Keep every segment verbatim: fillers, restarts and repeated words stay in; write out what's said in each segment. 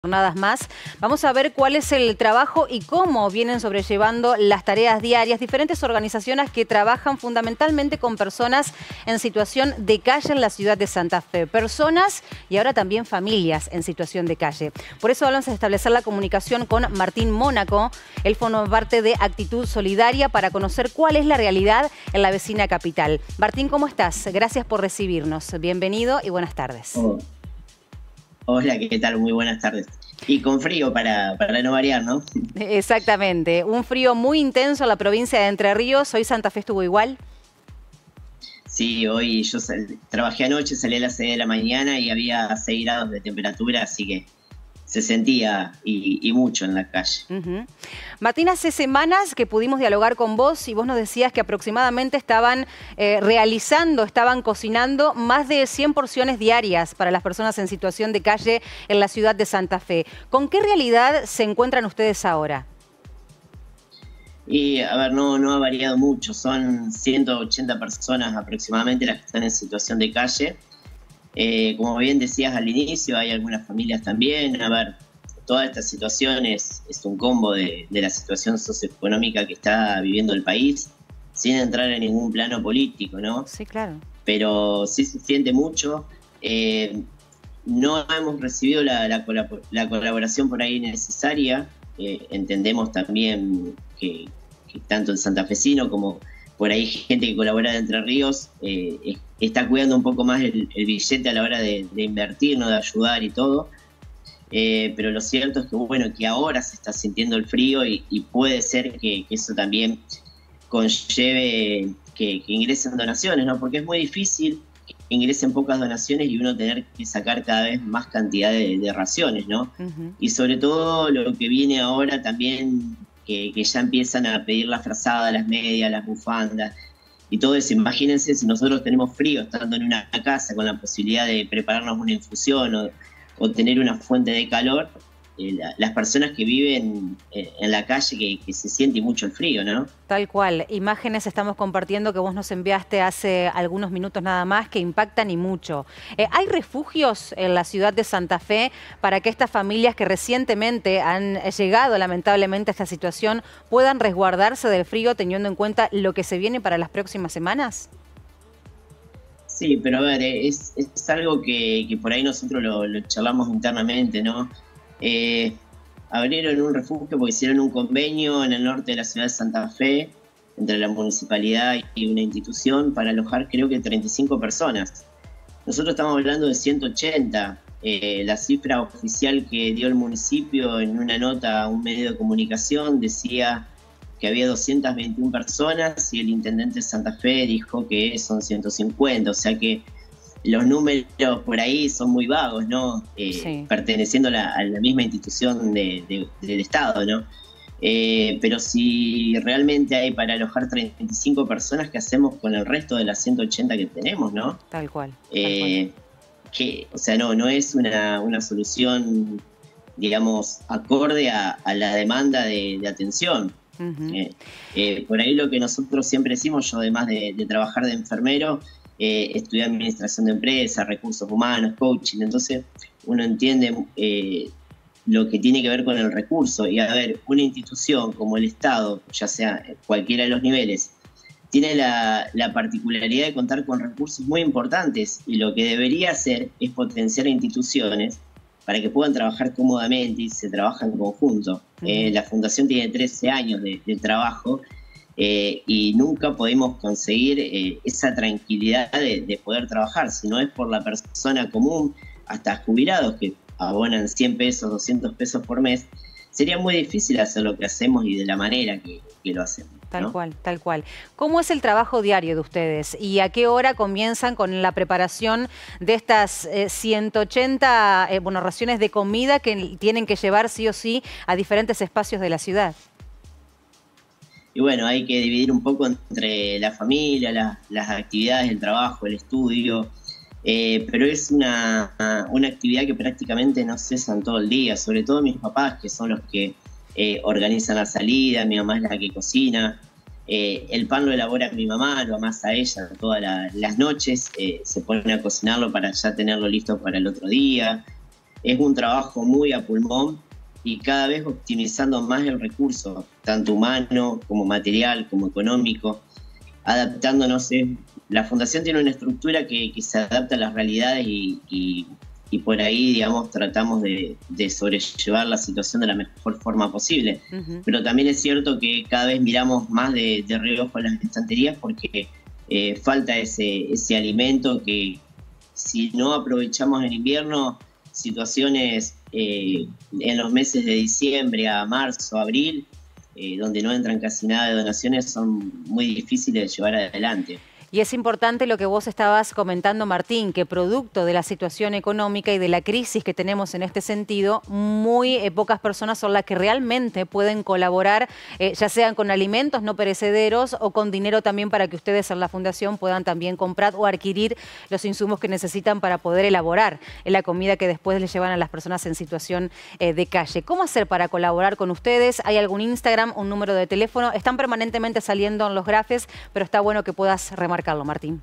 Jornadas más. Vamos a ver cuál es el trabajo y cómo vienen sobrellevando las tareas diarias diferentes organizaciones que trabajan fundamentalmente con personas en situación de calle en la ciudad de Santa Fe. Personas y ahora también familias en situación de calle. Por eso vamos a establecer la comunicación con Martín Mónaco. Él forma parte de Actitud Solidaria para conocer cuál es la realidad en la vecina capital. Martín, ¿cómo estás? Gracias por recibirnos. Bienvenido y buenas tardes. Oh. Hola, ¿qué tal? Muy buenas tardes. Y con frío para, para no variar, ¿no? Exactamente. Un frío muy intenso en la provincia de Entre Ríos. ¿Hoy Santa Fe estuvo igual? Sí, hoy yo sal, trabajé anoche, salí a las seis de la mañana y había seis grados de temperatura, así que se sentía y, y mucho en la calle. Uh-huh. Martín, hace semanas que pudimos dialogar con vos y vos nos decías que aproximadamente estaban eh, realizando, estaban cocinando más de cien porciones diarias para las personas en situación de calle en la ciudad de Santa Fe. ¿Con qué realidad se encuentran ustedes ahora? Y a ver, no, no ha variado mucho, son ciento ochenta personas aproximadamente las que están en situación de calle. Eh, como bien decías al inicio, hay algunas familias también. A ver, toda esta situación es, es un combo de, de la situación socioeconómica que está viviendo el país, sin entrar en ningún plano político, ¿no? Sí, claro. Pero sí se siente mucho. Eh, no hemos recibido la, la, la colaboración por ahí necesaria. Eh, entendemos también que, que tanto el santafesino como por ahí gente que colabora de Entre Ríos eh, está cuidando un poco más el, el billete a la hora de, de invertir, ¿no? De ayudar y todo. Eh, pero lo cierto es que, bueno, que ahora se está sintiendo el frío y, y puede ser que, que eso también conlleve que, que ingresen donaciones, ¿no? Porque es muy difícil que ingresen pocas donaciones y uno tener que sacar cada vez más cantidad de, de raciones, ¿no? Uh-huh. Y sobre todo lo que viene ahora también, que, que ya empiezan a pedir la frazada, las medias, las bufandas y todo eso. Imagínense si nosotros tenemos frío estando en una casa con la posibilidad de prepararnos una infusión o, o tener una fuente de calor. Eh, la, las personas que viven eh, en la calle que, que se siente mucho el frío, ¿no? Tal cual. Imágenes estamos compartiendo que vos nos enviaste hace algunos minutos nada más que impactan y mucho. Eh, ¿Hay refugios en la ciudad de Santa Fe para que estas familias que recientemente han llegado lamentablemente a esta situación puedan resguardarse del frío teniendo en cuenta lo que se viene para las próximas semanas? Sí, pero a ver, es, es algo que, que por ahí nosotros lo, lo charlamos internamente, ¿no? Eh, abrieron un refugio porque hicieron un convenio en el norte de la ciudad de Santa Fe entre la municipalidad y una institución para alojar creo que treinta y cinco personas. Nosotros estamos hablando de ciento ochenta. Eh, la cifra oficial que dio el municipio en una nota a un medio de comunicación decía que había doscientas veintiuna personas y el intendente de Santa Fe dijo que son ciento cincuenta, o sea que los números por ahí son muy vagos, ¿no? Eh, sí. Perteneciendo a la, a la misma institución de, de, del Estado, ¿no? Eh, pero si realmente hay para alojar treinta y cinco personas, ¿qué hacemos con el resto de las ciento ochenta que tenemos, no? Tal cual. Tal eh, cual. Que, o sea, no, no es una, una solución, digamos, acorde a, a la demanda de, de atención. Uh-huh. eh, eh, por ahí lo que nosotros siempre decimos, yo además de, de trabajar de enfermero, Eh, estudié administración de empresas, recursos humanos, coaching, entonces uno entiende eh, lo que tiene que ver con el recurso. Y a ver, una institución como el Estado, ya sea cualquiera de los niveles, tiene la, la particularidad de contar con recursos muy importantes y lo que debería hacer es potenciar instituciones para que puedan trabajar cómodamente y se trabaja en conjunto. Uh-huh. Eh, la Fundación tiene trece años de, de trabajo. Eh, y nunca podemos conseguir eh, esa tranquilidad de, de poder trabajar, si no es por la persona común, hasta jubilados que abonan cien pesos, doscientos pesos por mes, sería muy difícil hacer lo que hacemos y de la manera que, que lo hacemos, ¿no? Tal cual, tal cual. ¿Cómo es el trabajo diario de ustedes y a qué hora comienzan con la preparación de estas eh, ciento ochenta eh, bueno, raciones de comida que tienen que llevar sí o sí a diferentes espacios de la ciudad? Y bueno, hay que dividir un poco entre la familia, la, las actividades, el trabajo, el estudio, eh, pero es una, una actividad que prácticamente no cesan todo el día, sobre todo mis papás, que son los que eh, organizan la salida, mi mamá es la que cocina, eh, el pan lo elabora mi mamá, lo amasa ella todas la, las noches, eh, se pone a cocinarlo para ya tenerlo listo para el otro día. es un trabajo muy a pulmón y cada vez optimizando más el recurso, tanto humano como material, como económico, adaptándonos. Eh, la Fundación tiene una estructura que, que se adapta a las realidades y, y, y por ahí, digamos, tratamos de, de sobrellevar la situación de la mejor forma posible. Uh-huh. Pero también es cierto que cada vez miramos más de, de reojo las estanterías porque eh, falta ese, ese alimento que, si no aprovechamos en invierno, situaciones eh, en los meses de diciembre a marzo, abril, eh, donde no entran casi nada de donaciones, son muy difíciles de llevar adelante. Y es importante lo que vos estabas comentando, Martín, que producto de la situación económica y de la crisis que tenemos en este sentido, muy eh, pocas personas son las que realmente pueden colaborar, eh, ya sean con alimentos no perecederos o con dinero también para que ustedes en la Fundación puedan también comprar o adquirir los insumos que necesitan para poder elaborar la comida que después les llevan a las personas en situación eh, de calle. ¿Cómo hacer para colaborar con ustedes? ¿Hay algún Instagram, un número de teléfono? Están permanentemente saliendo en los grafes, pero está bueno que puedas remarcar. Martín.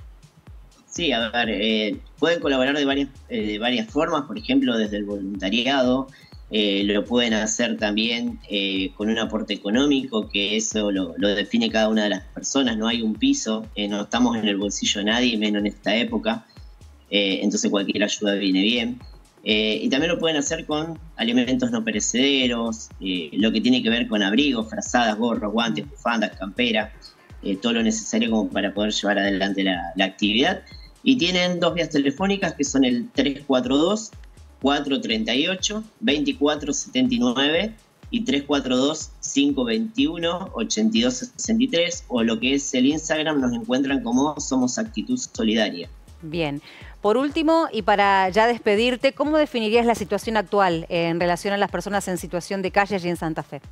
Sí, a ver, eh, pueden colaborar de varias, eh, de varias formas, por ejemplo, desde el voluntariado, eh, lo pueden hacer también eh, con un aporte económico, que eso lo, lo define cada una de las personas, no hay un piso, eh, no estamos en el bolsillo de nadie, menos en esta época, eh, entonces cualquier ayuda viene bien. Eh, y también lo pueden hacer con alimentos no perecederos, eh, lo que tiene que ver con abrigos, frazadas, gorros, guantes, bufandas, camperas. Eh, todo lo necesario como para poder llevar adelante la, la actividad. Y tienen dos vías telefónicas que son el tres cuatro dos, cuatro tres ocho, dos cuatro siete nueve y tres cuatro dos, cinco dos uno, ocho dos seis tres, o lo que es el Instagram nos encuentran como Somos Actitud Solidaria. Bien. Por último, y para ya despedirte, ¿cómo definirías la situación actual en relación a las personas en situación de calle allí en Santa Fe?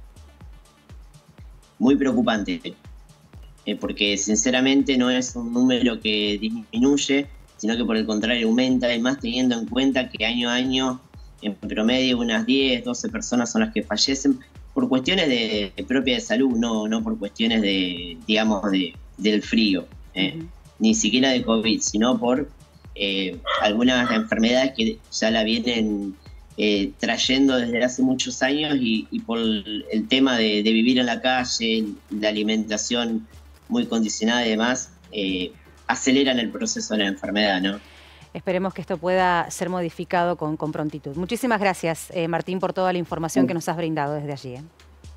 Muy preocupante. Porque sinceramente no es un número que disminuye, sino que por el contrario aumenta, y más teniendo en cuenta que año a año, en promedio, unas diez, doce personas son las que fallecen por cuestiones de, de propia de salud, no, no por cuestiones de, digamos, de, del frío, eh, uh-huh. Ni siquiera de COVID, sino por eh, algunas enfermedades que ya la vienen eh, trayendo desde hace muchos años y, y por el, el tema de, de vivir en la calle, la alimentación muy condicionada y demás, eh, aceleran el proceso de la enfermedad, ¿no? Esperemos que esto pueda ser modificado con, con prontitud. Muchísimas gracias, eh, Martín, por toda la información que nos has brindado desde allí. ¿eh?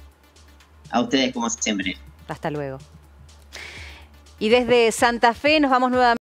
A ustedes, como siempre. Hasta luego. Y desde Santa Fe nos vamos nuevamente.